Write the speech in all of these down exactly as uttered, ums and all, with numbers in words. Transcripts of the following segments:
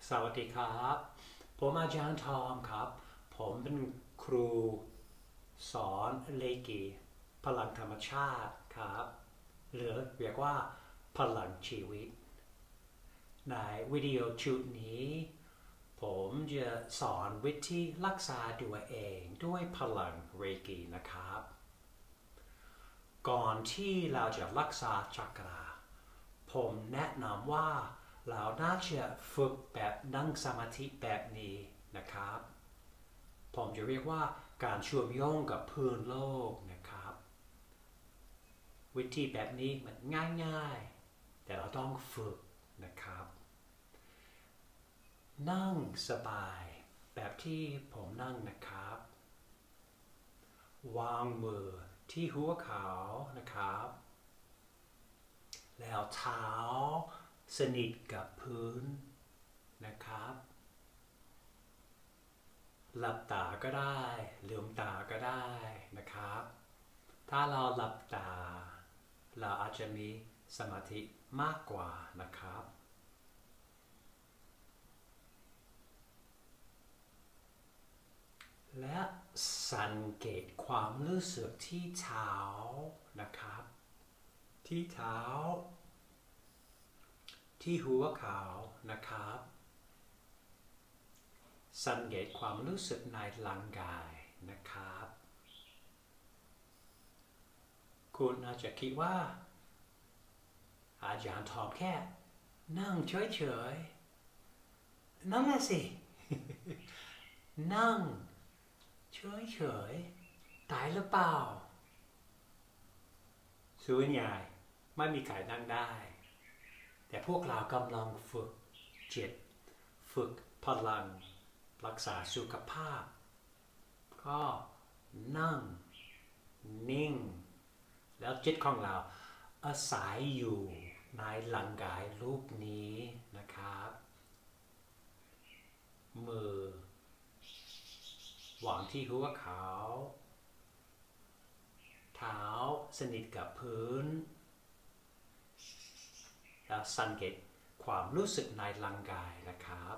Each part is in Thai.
สวัสดีครับผมอาจารย์ทอมครับผมเป็นครูสอนเรกีพลังธรรมชาติครับหรือเรียกว่าพลังชีวิตในวิดีโอชุดนี้ผมจะสอนวิธีรักษาตัวเองด้วยพลังเรกีนะครับก่อนที่เราจะรักษาจักราผมแนะนำว่าเราน่าจะฝึกแบบนั่งสมาธิแบบนี้นะครับผมจะเรียกว่าการเชื่อมโยงกับพื้นโลกนะครับวิธีแบบนี้มันง่ายๆแต่เราต้องฝึกนะครับนั่งสบายแบบที่ผมนั่งนะครับวางมือที่หัวเข่านะครับแล้วเท้าสนิทกับพื้นนะครับหลับตาก็ได้ลืมตาก็ได้นะครับถ้าเราหลับตาเราอาจจะมีสมาธิมากกว่านะครับและสังเกตความรู้สึกที่เท้านะครับที่เท้าที่หัวเข่านะครับสังเกตความรู้สึกในร่างกายนะครับคุณอาจจะคิดว่าอาจารย์ทอมแค่นั่งเฉยๆนั่นแหละสิ นั่งเฉยๆตายหรือเปล่าส่วนใหญ่ไม่มีใครนั่งได้แต่พวกเรากำลังฝึกจิตฝึกพลังรักษาสุขภาพก็นั่งนิ่งแล้วจิตของเราอาศัยอยู่ในร่างกายรูปนี้นะครับมือวางที่หัวเข่าเท้าสนิทกับพื้นแล้วสังเกตความรู้สึกในร่างกายนะครับ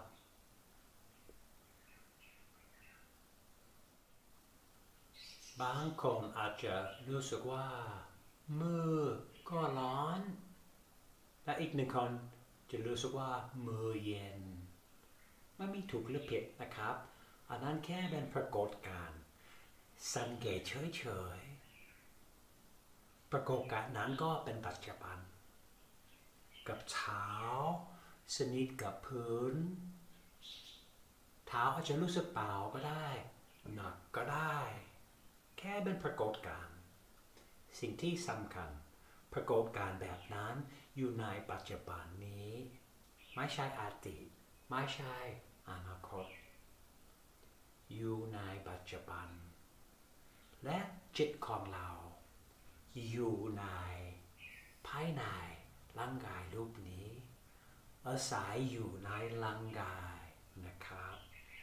บางคนอาจจะรู้สึกว่ามือก็ร้อนและอีกหนึ่งคนจะรู้สึกว่ามือเย็นไม่มีถูกหรือผิดนะครับอันนั้นแค่เป็นปรากฏการณ์สังเกตเฉยๆปรากฏการณ์นั้นก็เป็นปัจจุบันกับเท้าสนิทกับพื้นเท้าอาจจะรู้สึกเบาก็ได้หนักก็ได้แค่เป็นปรากฏการณ์สิ่งที่สำคัญปรากฏการณ์แบบนั้นอยู่ในปัจจุบันนี้ไม่ใช่อดีตไม่ใช่อนาคตอยู่ในปัจจุบันและจิตของเราอยู่ในภายในร่างกายรูปนี้อาศัยอยู่ในร่างกายนะครับ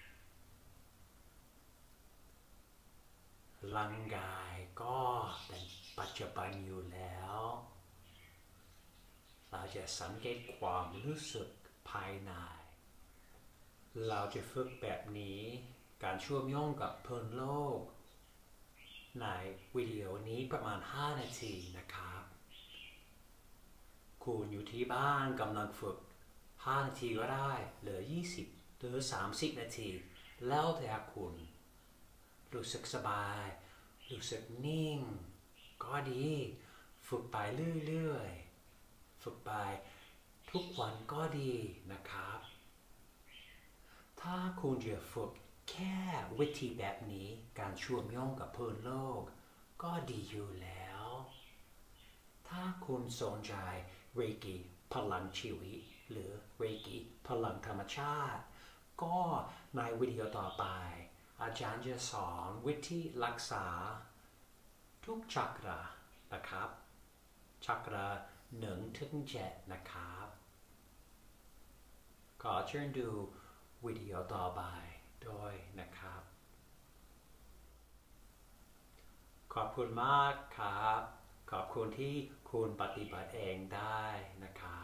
ร่างกายก็เป็นปัจจุบันอยู่แล้วเราจะสังเกตความรู้สึกภายในเราจะฝึกแบบนี้การเชื่อมโยงกับพื้นโลกในวิดีโอนี้ประมาณห้านาทีนะครับคุณอยู่ที่บ้านกำลังฝึกห้านาทีก็ได้เหลือยี่สิบหรือสามสิบนาทีแล้วแต่คุณรู้สึกสบายรู้สึกนิ่งก็ดีฝึกไปเรื่อยๆฝึกไปทุกวันก็ดีนะครับถ้าคุณจะฝึกแค่วิธีแบบนี้การเชื่อมโยงกับพื้นโลกก็ดีอยู่แล้วถ้าคุณสนใจเรกีพลังชีวิตหรือเรกีพลังธรรมชาติก็ในวิดีโอต่อไปอาจารย์จะสอนวิธีรักษาทุกจักรานะครับจักราหนึ่งถึงเจ็ดนะครับขอเชิญดูวิดีโอต่อไปด้วยนะครับขอบคุณมากครับขอบคุณที่คุณปฏิบัติเองได้นะครับ